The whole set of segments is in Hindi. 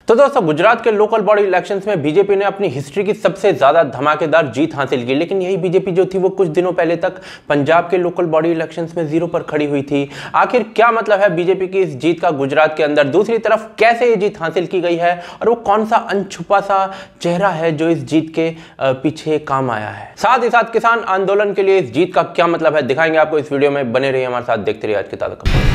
तो दोस्तों गुजरात के लोकल बॉडी इलेक्शंस में बीजेपी ने अपनी हिस्ट्री की सबसे ज्यादा धमाकेदार जीत हासिल की, लेकिन यही बीजेपी जो थी वो कुछ दिनों पहले तक पंजाब के लोकल बॉडी इलेक्शंस में 0 पर खड़ी हुई थी। आखिर क्या मतलब है बीजेपी की इस जीत का गुजरात के अंदर? दूसरी तरफ कैसे ये जीत हासिल की गई है और वो कौन सा अनछुपा सा चेहरा है जो इस जीत के पीछे काम आया है? साथ ही साथ किसान आंदोलन के लिए इस जीत का क्या मतलब है, दिखाएंगे आपको इस वीडियो में। बने रहिए हमारे साथ, देखते रहिए आज की ताजा खबर।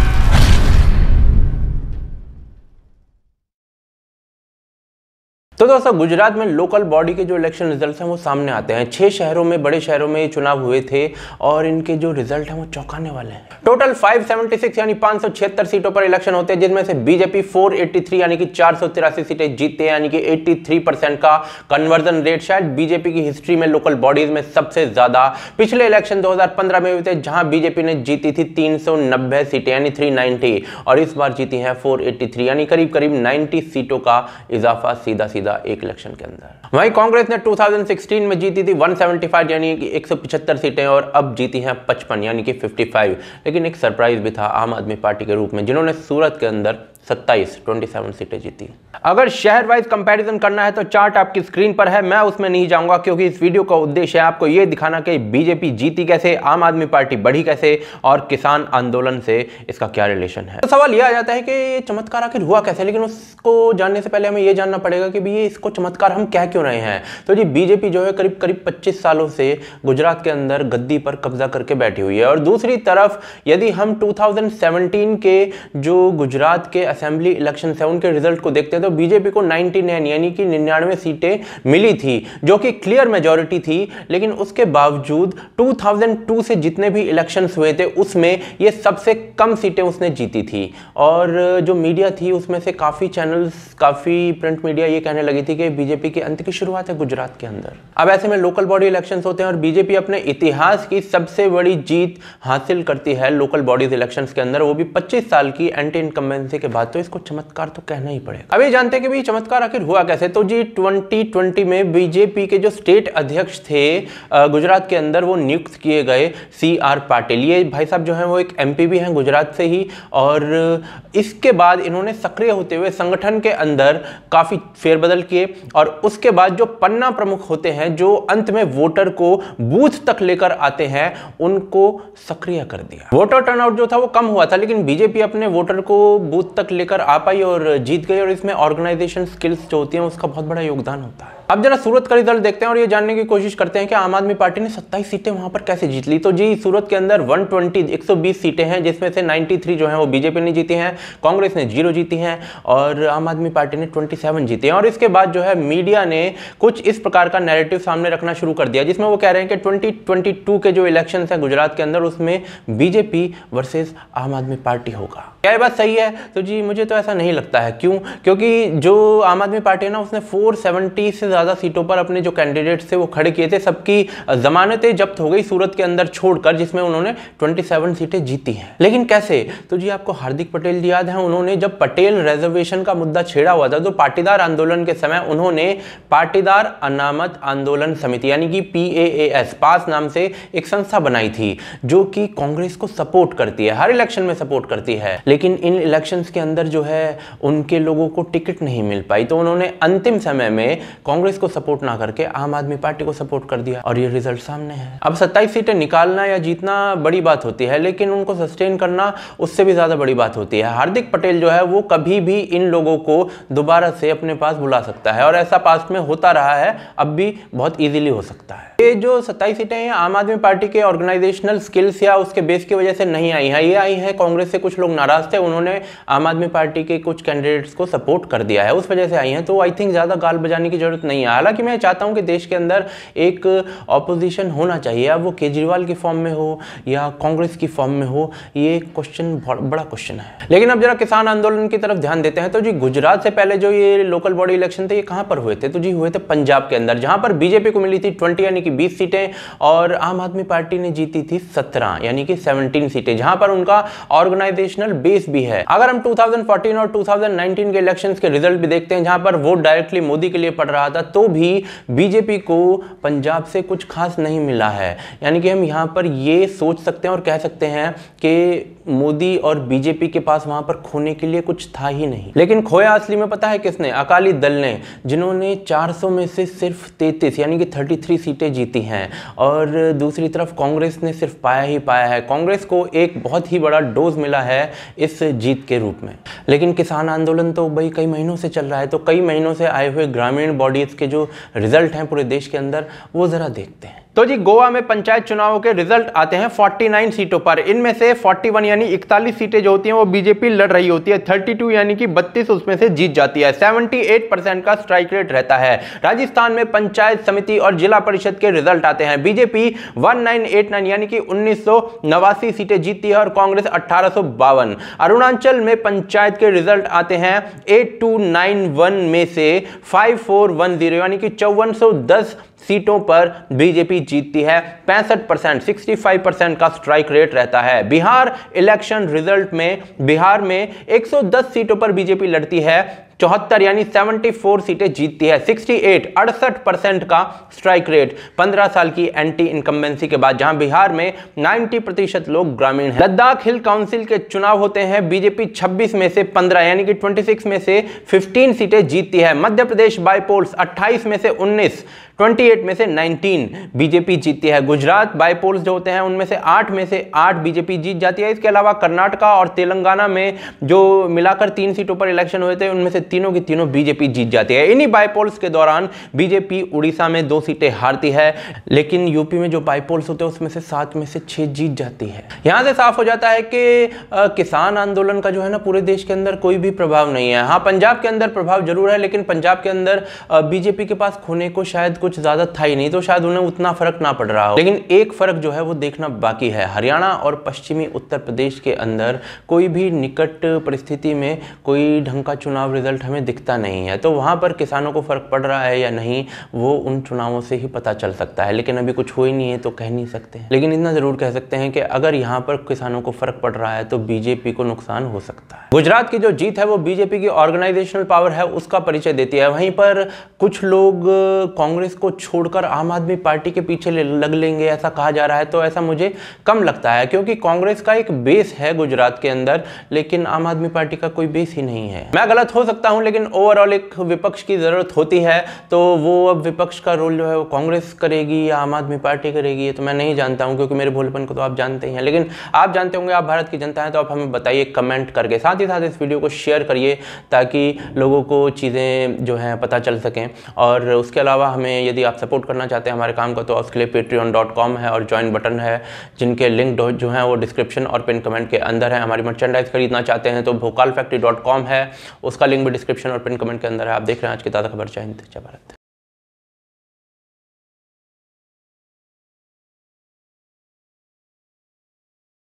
तो दोस्तों गुजरात में लोकल बॉडी के जो इलेक्शन रिजल्ट्स हैं वो सामने आते हैं। 6 शहरों में, बड़े शहरों में ये चुनाव हुए थे और इनके जो रिजल्ट हैं वो चौंकाने वाले हैं। टोटल 576 यानी 576 सीटों पर इलेक्शन होते हैं, जिसमें से बीजेपी 483 यानी कि 483 सीटें जीतते हैं, यानी कि 83% का कन्वर्जन रेट शायद बीजेपी की हिस्ट्री में लोकल बॉडीज में सबसे ज्यादा। पिछले इलेक्शन 2015 में हुए थे जहां बीजेपी ने जीती थी 390 सीटें यानी 390, और इस बार जीती हैं 483 यानी करीब करीब 90 सीटों का इजाफा सीधा सीधा एक इलेक्शन के अंदर। वहीं कांग्रेस ने 2016 में जीती थी 175 यानी कि 175 सीटें और अब जीती हैं 55 यानी कि 55। लेकिन एक सरप्राइज भी था आम आदमी पार्टी के रूप में, जिन्होंने सूरत के अंदर 27 सीटें जीती। अगर शहर वाइज कंपैरिजन करना है तो चार्ट आपकी स्क्रीन पर है, मैं उसमें नहीं जाऊंगा क्योंकि इस वीडियो का उद्देश्य है आपको यह दिखाना कि बीजेपी जीती कैसे, आम आदमी पार्टी बढ़ी कैसे और किसान आंदोलन से इसका क्या रिलेशन है। तो सवाल यह आ जाता है कि ये चमत्कार आखिर हुआ कैसे, लेकिन उसको जानने से पहले हमें यह जानना पड़ेगा कि ये इसको चमत्कार हम कह क्यों रहे हैं। तो जी बीजेपी जो है करीब करीब 25 सालों से गुजरात के अंदर गद्दी पर कब्जा करके बैठी हुई है, और दूसरी तरफ यदि हम 2017 के जो गुजरात के असेंबली इलेक्शन है उनके रिजल्ट को देखते हैं तो बीजेपी को 99 यानी कि 99 सीटें मिली थी, जो कि क्लियर मेजॉरिटी थी। लेकिन उसके बावजूद 2002 से जितने भी इलेक्शंस हुए थे उसमें ये सबसे कम सीटें उसने जीती थी। और जो मीडिया थी उसमें से काफी चैनल्स, काफी प्रिंट मीडिया ये कहने लगी थी कि बीजेपी के अंत की शुरुआत है गुजरात के अंदर। अब ऐसे में लोकल बॉडी इलेक्शंस होते हैं और बीजेपी अपने इतिहास की सबसे बड़ी जीत हासिल करती है लोकल बॉडीज इलेक्शंस के अंदर, वो भी 25 साल की एंटी इनकम्बेंसी के बाद। तो इसको चमत्कार तो कहना ही पड़ेगा। अभी जानते हैं कि भी चमत्कार आखिर हुआ कैसे। तो जी 2020 में बीजेपी के जो स्टेट अध्यक्ष थे गुजरात के अंदर, वो नियुक्त किए गए CR पाटिल। ये भाई साहब जो हैं वो एक MP भी हैं गुजरात से ही, और इसके बाद इन्होंने सक्रिय होते हुए संगठन के अंदर काफी फेरबदल किए, और उसके बाद जो पन्ना प्रमुख होते हैं जो अंत में वोटर को बूथ तक लेकर आते हैं, उनको सक्रिय कर दिया। वोटर टर्नआउट जो था वो कम हुआ था, लेकिन बीजेपी अपने वोटर को बूथ तक लेकर आ पाई और जीत गई, और इसमें ऑर्गेनाइजेशन स्किल्स जो होती हैं उसका बहुत बड़ा योगदान होता है। अब जरा सूरत का रिजल्ट देखते हैं और ये जानने की कोशिश करते हैं कि आम आदमी पार्टी ने 27 सीटें वहां पर कैसे जीत ली। तो जी सूरत के अंदर 120 सीटें हैं, जिसमें से 93 जो हैं वो बीजेपी ने जीती हैं, कांग्रेस ने 0 जीती हैं और आम आदमी पार्टी ने 27 जीती हैं। और इसके बाद जो है मीडिया ने कुछ इस प्रकार का नैरेटिव सामने रखना शुरू कर दिया, जिसमें वो कह रहे हैं कि 2022 के जो इलेक्शन है गुजरात के अंदर उसमें बीजेपी वर्सेस आम आदमी पार्टी होगा। क्या ये बात सही है? तो जी मुझे तो ऐसा नहीं लगता है। क्यों? क्योंकि जो आम आदमी पार्टी है ना, उसने 470 से ज्यादा सीटों पर अपने जो कैंडिडेट्स थे वो खड़े किए थे। सबकी जमानतें जब्त हो गई सूरत के अंदर छोड़कर, जिसमें उन्होंने 27 सीटें जीती हैं। लेकिन कैसे? तो जी आपको हार्दिक पटेल जी याद है, उन्होंने जब पटेल रिजर्वेशन का मुद्दा छेड़ा हुआ था तो पाटीदार आंदोलन के समय उन्होंने पाटीदार अनामत आंदोलन समिति यानी कि PAAS पास नाम से एक संस्था बनाई थी, जो कि कांग्रेस को सपोर्ट करती है, हर इलेक्शन में सपोर्ट करती है। लेकिन इन इलेक्शंस के अंदर जो है उनके लोगों को टिकट नहीं मिल पाई, तो उन्होंने अंतिम समय में कांग्रेस को सपोर्ट ना करके आम आदमी पार्टी को सपोर्ट कर दिया, और ये रिजल्ट सामने है। अब 27 सीटें निकालना या जीतना बड़ी बात होती है, लेकिन उनको सस्टेन करना उससे भी ज्यादा बड़ी बात होती है। हार्दिक पटेल जो है वो कभी भी इन लोगों को दोबारा से अपने पास बुला सकता है, और ऐसा पास्ट में होता रहा है, अब भी बहुत इजीली हो सकता है। ये जो 27 सीटें हैं आम आदमी पार्टी के ऑर्गेनाइजेशनल स्किल्स या उसके बेस की वजह से नहीं आई हैं, ये आई हैं कांग्रेस से कुछ लोग नाराज थे, उन्होंने आम आदमी पार्टी के कुछ कैंडिडेट्स को सपोर्ट कर दिया है, उस वजह से आई हैं। तो आई थिंक ज्यादा गाल बजाने की जरूरत नहीं है। हालांकि मैं चाहता हूं कि देश के अंदर एक ऑपोजिशन होना चाहिए, अब वो केजरीवाल की फॉर्म में हो या कांग्रेस की फॉर्म में हो, ये क्वेश्चन बहुत बड़ा क्वेश्चन है। लेकिन अब जरा किसान आंदोलन की तरफ ध्यान देते हैं। तो जी गुजरात से पहले जो ये लोकल बॉडी इलेक्शन थे ये कहां पर हुए थे? तो जी हुए थे पंजाब के अंदर, जहां पर बीजेपी को मिली थी 20 यानी कि 20 सीटें और आम आदमी पार्टी ने जीती थी 17 यानी कि 17 सीटें, जहां पर उनका ऑर्गेनाइजेशनल बेस भी है। अगर हम 2014 और 2019 के इलेक्शंस के रिजल्ट भी देखते हैं, जहां पर वोट डायरेक्टली मोदी के लिए पड़ रहा था, ज़्यादा, तो भी बीजेपी को पंजाब से कुछ खास नहीं मिला है। यानी कि हम यहाँ पर ये सोच सकते हैं और कह सकते हैं कि मोदी और बीजेपी के पास वहां पर खोने के लिए कुछ था ही नहीं। लेकिन खोया असली में पता है किसने? अकाली दल ने, जिन्होंने 400 में से सिर्फ 33 यानी कि 33 सीटें जीती हैं। और दूसरी तरफ कांग्रेस ने सिर्फ पाया ही पाया है। कांग्रेस को एक बहुत ही बड़ा डोज मिला है इस जीत के रूप में। लेकिन किसान आंदोलन तो भाई कई महीनों से चल रहा है, तो कई महीनों से आए हुए ग्रामीण बॉडीज के जो रिजल्ट हैं पूरे देश के अंदर, वो जरा देखते हैं। तो जी गोवा में पंचायत चुनावों के रिजल्ट आते हैं 49 सीटों पर। इनमें से 41 यानी 41 सीटें जो होती हैं वो बीजेपी लड़ रही होती है। 32 यानी कि 32 उसमें से जीत जाती है। 78% का स्ट्राइक रेट रहता है। राजस्थान में पंचायत समिति और जिला परिषद के रिजल्ट आते हैं। बीजेपी 1989 यानी कि 1989 सीटें जीतती है और कांग्रेस 1852। अरुणाचल में पंचायत के रिजल्ट आते हैं 8291 में से 5410 यानी कि 5410 सीटों पर बीजेपी जीतती है। 65% 65% का स्ट्राइक रेट रहता है। बिहार इलेक्शन रिजल्ट में बिहार में 110 सीटों पर बीजेपी लड़ती है। 74 यानी 74 सीटें जीतती है। 68% का स्ट्राइक रेट 15 साल की एंटी इनकम्बेंसी के बाद, जहां बिहार में 90% लोग ग्रामीण हैं। लद्दाख हिल काउंसिल के चुनाव होते हैं। बीजेपी 26 में से 15 यानी कि 26 में से 15 सीटें जीतती है। मध्य प्रदेश बाईपोल्स 28 में से 19, 28 में से 19 बीजेपी जीतती है। गुजरात बाईपोल्स जो होते हैं उनमें से 8 में से 8 बीजेपी जीत जाती है। इसके अलावा कर्नाटका और तेलंगाना में जो मिलाकर 3 सीटों पर इलेक्शन हुए थे उनमें से तीनों की तीनों बीजेपी जीत जाती है। इन्हीं बाईपोल्स के दौरान बीजेपी उड़ीसा में 2 सीटें हारती है, लेकिन यूपी में जो बाईपोल्स होते हैं उसमें से 7 में से 6 जीत जाती है। यहां से साफ हो जाता है कि किसान आंदोलन का जो है ना पूरे देश के अंदर कोई भी प्रभाव नहीं है। हाँ, पंजाब के अंदर प्रभाव जरूर है, लेकिन पंजाब के अंदर बीजेपी के पास खोने को शायद कुछ ज्यादा था ही नहीं, तो शायद उन्हें उतना फर्क ना पड़ रहा हो। लेकिन एक फर्क जो है वो देखना बाकी है। हरियाणा और पश्चिमी उत्तर प्रदेश के अंदर कोई भी निकट परिस्थिति में कोई ढंग का चुनाव रिजल्ट हमें दिखता नहीं है, तो वहां पर किसानों को फर्क पड़ रहा है या नहीं वो उन चुनावों से ही पता चल सकता है। लेकिन अभी कुछ हो ही नहीं है तो कह नहीं सकते। लेकिन इतना जरूर कह सकते हैं कि अगर यहाँ पर किसानों को फर्क पड़ रहा है तो बीजेपी को नुकसान हो सकता है। गुजरात की जो जीत है वो बीजेपी की ऑर्गेनाइजेशनल पावर है उसका परिचय देती है। वहीं पर कुछ लोग कांग्रेस को छोड़कर आम आदमी पार्टी के पीछे लग लेंगे ऐसा कहा जा रहा है, तो ऐसा मुझे कम लगता है, क्योंकि कांग्रेस का एक बेस है गुजरात के अंदर, लेकिन आम आदमी पार्टी का कोई बेस ही नहीं है। मैं गलत हो सकता हूं, लेकिन ओवरऑल एक विपक्ष की जरूरत होती है, तो वो अब विपक्ष का रोल जो है वो कांग्रेस करेगी या आम आदमी पार्टी करेगी ये तो मैं नहीं जानता हूं, क्योंकि मेरे भोलेपन को तो आप जानते ही हैं। लेकिन आप जानते होंगे, आप भारत की जनता हैं, तो आप हमें बताइए कमेंट करके। साथ ही साथ इस वीडियो को शेयर करिए ताकि लोगों को चीज़ें जो हैं पता चल सकें। और उसके अलावा हमें यदि आप सपोर्ट करना चाहते हैं हमारे काम को, तो उसके लिए patreon.com है और ज्वाइन बटन है, जिनके लिंक जो है वो डिस्क्रिप्शन और पिन कमेंट के अंदर है। हमारी मर्चेंडाइज खरीदना चाहते हैं तो भोकालफैक्ट्री.com है, उसका लिंक भी डिस्क्रिप्शन और पिन कमेंट के अंदर है। आप देख रहे हैं आज की ताज़ा खबर। जय हिंद, जय भारत।